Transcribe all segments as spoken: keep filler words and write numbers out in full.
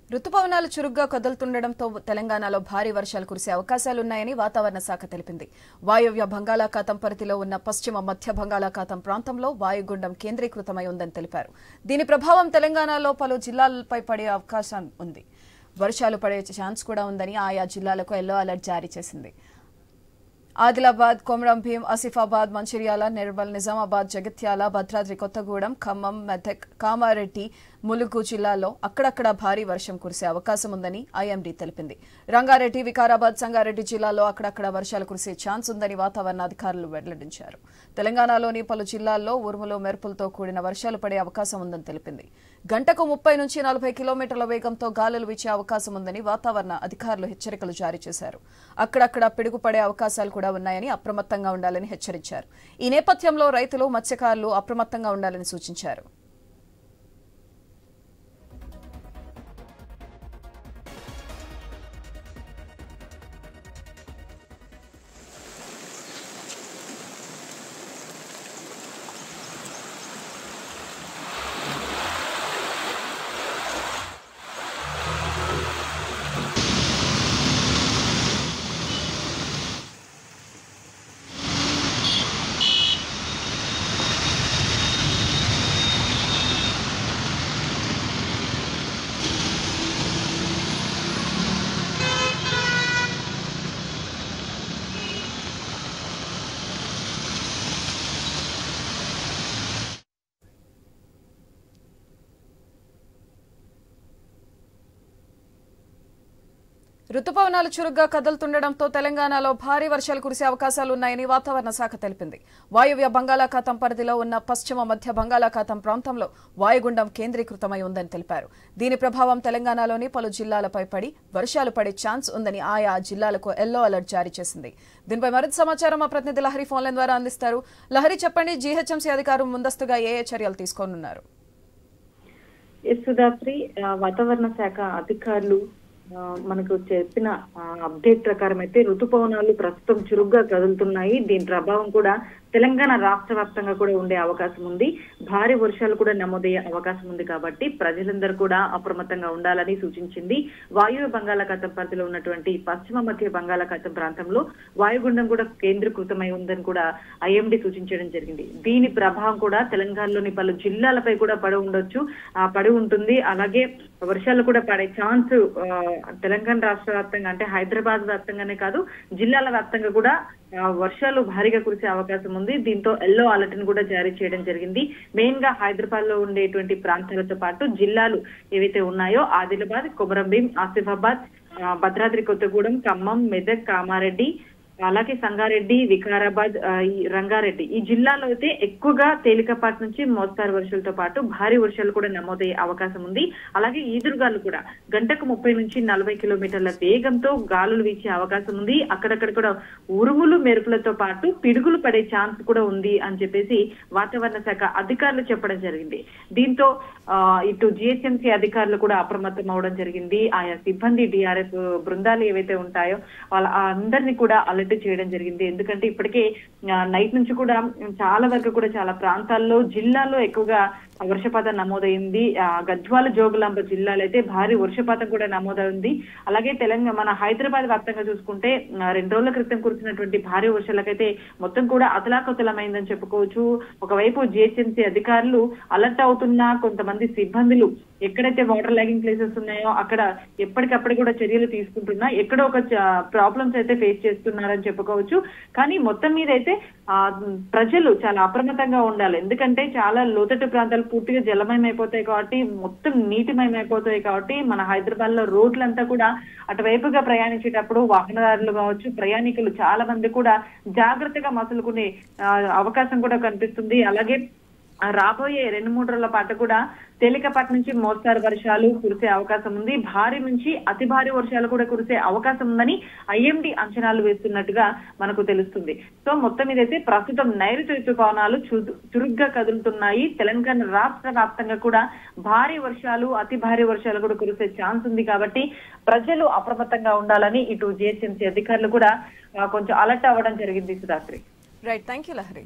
రుతుపవనాలు చురుగ్గా కదులుతుండటంతో తెలంగాణలో భారీ వర్షాలు కురిసే అవకాశాలున్నాయని వాతావరణ శాఖ తెలిపింది. వాయువ్య బంగాళాఖాతం పరిధిలో ఉన్న పశ్చిమ మధ్య బంగాళాఖాతం ప్రాంతంలో వాయుగుండం కేంద్రీకృతమై ఉందని తెలిపారు. దీని ప్రభావం తెలంగాణలో పలు జిల్లాలపై పడే అవకాశం ఉంది. వర్షాలు పడే ఛాన్స్ కూడా ఉందని ఆయా జిల్లాలకు ఎల్లో అలర్ట్ జారీ చేసింది. ఆదిలాబాద్, కొమరం భీం, ఆసిఫాబాద్, మంచిర్యాల, నిర్మల్, నిజామాబాద్, జగిత్యాల, భద్రాద్రి కొత్తగూడెం, ఖమ్మం, మెదక్, కామారెడ్డి, ములుగు జిల్లాల్లో అక్కడక్కడ భారీ వర్షం కురిసే అవకాశం ఉందని ఐఎండీ తెలిపింది. రంగారెడ్డి, వికారాబాద్, సంగారెడ్డి జిల్లాల్లో అక్కడక్కడ వర్షాలు కురిసే ఛాన్స్ ఉందని వాతావరణ అధికారులు వెల్లడించారు. తెలంగాణలోని పలు జిల్లాల్లో ఉరుములు, మెరుపులతో కూడిన వర్షాలు పడే అవకాశం ఉందని తెలిపింది. గంటకు ముప్పై నుంచి నలభై కిలోమీటర్ల వేగంతో గాలులు వీచే అవకాశం ఉందని వాతావరణ అధికారులు హెచ్చరికలు జారీ చేశారు. అక్కడక్కడ పిడుగు పడే అవకాశాలు కూడా ఉన్నాయని అప్రమత్తంగా ఉండాలని హెచ్చరించారు. ఈ నేపథ్యంలో రైతులు, మత్స్యకారులు అప్రమత్తంగా ఉండాలని సూచించారు. రుతుపవనాలు చురుగ్గా కదులుతుండటంతో తెలంగాణలో భారీ వర్షాలు కురిసే అవకాశాలున్నాయని వాతావరణ శాఖ తెలిపింది. వాయువ్య బంగాళాఖాతం పరిధిలో ఉన్న పశ్చిమ మధ్య బంగాళాఖాతం ప్రాంతంలో వాయుగుండం కేంద్రీకృతమై ఉందని తెలిపారు. దీని ప్రభావం తెలంగాణలోని పలు జిల్లాలపై పడి వర్షాలు పడే ఛాన్స్ ఉందని ఆయా జిల్లాలకు ఎల్లో అలర్ట్ జారీ చేసింది. దీనిపై మరింత సమాచారం మా ప్రతినిధి లహరి ఫోన్లైన్ ద్వారా అందిస్తారు. లహరి, చెప్పండి, జీహెచ్ఎంసీ అధికారులు ముందస్తుగా ఏ ఏ చర్యలు తీసుకోనున్నారు? వాతావరణ శాఖ అధికారులు మనకు చెప్పిన అప్డేట్ ప్రకారం అయితే ఋతుపవనాలు ప్రస్తుతం చురుగ్గా కదులుతున్నాయి. దీని ప్రభావం కూడా తెలంగాణ రాష్ట్ర వ్యాప్తంగా కూడా ఉండే అవకాశం ఉంది. భారీ వర్షాలు కూడా నమోదయ్యే అవకాశం ఉంది. కాబట్టి ప్రజలందరూ కూడా అప్రమత్తంగా ఉండాలని సూచించింది. వాయువ్య బంగాళాఖాతం పరిధిలో ఉన్నటువంటి పశ్చిమ మధ్య బంగాళాఖాతం ప్రాంతంలో వాయుగుండం కూడా కేంద్రీకృతమై ఉందని కూడా ఐఎండీ సూచించడం జరిగింది. దీని ప్రభావం కూడా తెలంగాణలోని పలు జిల్లాలపై కూడా పడి ఉండొచ్చు ఆ పడి ఉంటుంది. అలాగే వర్షాలు కూడా పడే ఛాన్స్ తెలంగాణ రాష్ట్ర వ్యాప్తంగా అంటే హైదరాబాద్ వ్యాప్తంగానే కాదు, జిల్లాల వ్యాప్తంగా కూడా వర్షాలు భారీగా కురిసే అవకాశం ఉంది. దీంతో ఎల్లో అలర్ట్ ని కూడా జారీ చేయడం జరిగింది. మెయిన్ గా హైదరాబాద్ లో ఉండేటువంటి ప్రాంతాలతో పాటు జిల్లాలు ఏవైతే ఉన్నాయో ఆదిలాబాద్, కొమరం భీం, ఆసిఫాబాద్, భద్రాద్రి కొత్తగూడెం, ఖమ్మం, మెదక్, కామారెడ్డి, అలాగే సంగారెడ్డి, వికారాబాద్, రంగారెడ్డి ఈ జిల్లాలో అయితే ఎక్కువగా తేలికపాటి నుంచి మోస్తారు వర్షాలతో పాటు భారీ వర్షాలు కూడా నమోదయ్యే అవకాశం ఉంది. అలాగే ఈదురుగాలు కూడా గంటకు ముప్పై నుంచి నలభై కిలోమీటర్ల వేగంతో గాలులు వీచే అవకాశం ఉంది. అక్కడక్కడ కూడా ఉరుములు, మెరుపులతో పాటు పిడుగులు పడే ఛాన్స్ కూడా ఉంది అని చెప్పేసి వాతావరణ శాఖ అధికారులు చెప్పడం జరిగింది. దీంతో ఆ ఇటు జిహెచ్ఎంసీ అధికారులు కూడా అప్రమత్తం అవడం జరిగింది. ఆయా సిబ్బంది, డిఆర్ఎఫ్ బృందాలు ఏవైతే ఉంటాయో వాళ్ళ అందరినీ కూడా అలర్ట్ చేయడం జరిగింది. ఎందుకంటే ఇప్పటికే నైట్ నుంచి కూడా చాలా వరకు కూడా చాలా ప్రాంతాల్లో జిల్లాల్లో ఎక్కువగా వర్షపాతం నమోదైంది. గద్వాల, జోగులాంబ జిల్లాలో అయితే భారీ వర్షపాతం కూడా నమోదైంది. అలాగే తెలంగాణ మన హైదరాబాద్ వ్యాప్తంగా చూసుకుంటే రెండు రోజుల క్రితం కురిసినటువంటి భారీ వర్షాలకైతే మొత్తం కూడా అతలాకుతలమైందని చెప్పుకోవచ్చు. ఒకవైపు జిహెచ్ఎంసీ అధికారులు అలర్ట్ అవుతున్నా కొంతమంది సిబ్బందులు ఎక్కడైతే వాటర్ లాగింగ్ ప్లేసెస్ ఉన్నాయో అక్కడ ఎప్పటికప్పుడు కూడా చర్యలు తీసుకుంటున్నా ఎక్కడో ఒక ప్రాబ్లమ్స్ అయితే ఫేస్ చేస్తున్నారని చెప్పుకోవచ్చు. కానీ మొత్తం మీద అయితే ఆ ప్రజలు చాలా అప్రమత్తంగా ఉండాలి. ఎందుకంటే చాలా లోతట్టు ప్రాంతాలు పూర్తిగా జలమయం అయిపోతాయి కాబట్టి, మొత్తం నీటిమయం అయిపోతాయి కాబట్టి మన హైదరాబాద్ లో రోడ్లంతా కూడా అటువైపుగా ప్రయాణించేటప్పుడు వాహనదారులు కావచ్చు, ప్రయాణికులు చాలా మంది కూడా జాగ్రత్తగా మసులుకునే అవకాశం కూడా కనిపిస్తుంది. అలాగే రాబోయే రెండు మూడు రోజుల పాటు కూడా తేలికపాటి నుంచి మోస్తారు వర్షాలు కురిసే అవకాశం ఉంది. భారీ నుంచి అతి భారీ వర్షాలు కూడా కురిసే అవకాశం ఉందని ఐఎండీ అంచనాలు వేస్తున్నట్టుగా మనకు తెలుస్తుంది. సో మొత్తం మీదైతే ప్రస్తుతం నైరుతి ఋతుపవనాలు చురుగ్గా కదులుతున్నాయి. తెలంగాణ రాష్ట్ర వ్యాప్తంగా కూడా భారీ వర్షాలు, అతి భారీ వర్షాలు కూడా కురిసే ఛాన్స్ ఉంది. కాబట్టి ప్రజలు అప్రమత్తంగా ఉండాలని ఇటు జిహెచ్ఎంసీ అధికారులు కూడా కొంచెం అలర్ట్ అవ్వడం జరిగింది. Sudhatri, right, thank you Lahari.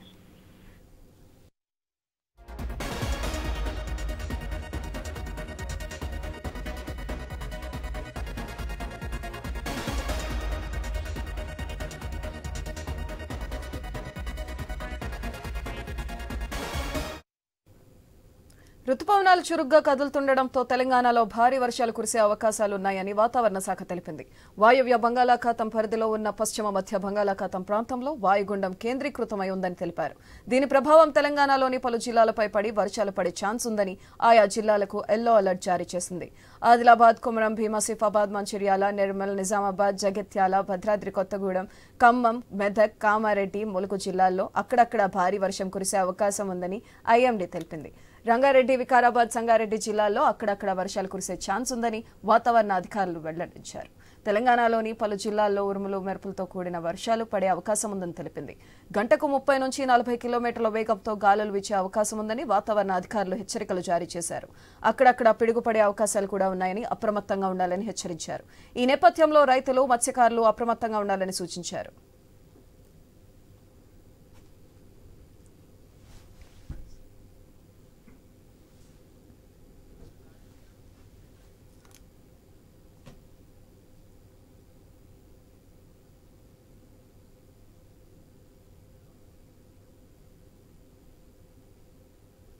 రుతుపవనాలు చురుగ్గా కదులుతుండటంతో తెలంగాణలో భారీ వర్షాలు కురిసే అవకాశాలున్నాయని వాతావరణ శాఖ తెలిపింది. వాయవ్య బంగాళాఖాతం పరిధిలో ఉన్న పశ్చిమ మధ్య బంగాళాఖాతం ప్రాంతంలో వాయుగుండం కేంద్రీకృతమై ఉందని తెలిపారు. దీని ప్రభావం తెలంగాణలోని పలు జిల్లాలపై పడి వర్షాలు పడే ఛాన్స్ ఉందని ఆయా జిల్లాలకు ఎల్లో అలర్ట్ జారీ చేసింది. ఆదిలాబాద్, కుమరం భీం, ఆసిఫాబాద్, మంచిర్యాల, నిర్మల్, నిజామాబాద్, జగిత్యాల, భద్రాద్రి కొత్తగూడెం, ఖమ్మం, మెదక్, కామారెడ్డి, ములుగు జిల్లాల్లో అక్కడక్కడ భారీ వర్షం కురిసే అవకాశం ఉందని ఐఎండీ తెలిపింది. రంగారెడ్డి, వికారాబాద్, సంగారెడ్డి జిల్లాల్లో అక్కడక్కడ వర్షాలు కురిసే ఛాన్స్ ఉందని వాతావరణ అధికారులు వెల్లడించారు. తెలంగాణలోని పలు జిల్లాల్లో ఉరుములు, మెరుపులతో కూడిన వర్షాలు పడే అవకాశం ఉందని తెలిపింది. గంటకు ముప్పై నుంచి నలభై కిలోమీటర్ల వేగంతో గాలులు వీచే అవకాశం ఉందని వాతావరణ అధికారులు హెచ్చరికలు జారీ చేశారు. అక్కడక్కడ పిడుగుపడే అవకాశాలు కూడా ఉన్నాయని అప్రమత్తంగా ఉండాలని హెచ్చరించారు. ఈ నేపథ్యంలో రైతులు, మత్స్యకారులు అప్రమత్తంగా ఉండాలని సూచించారు.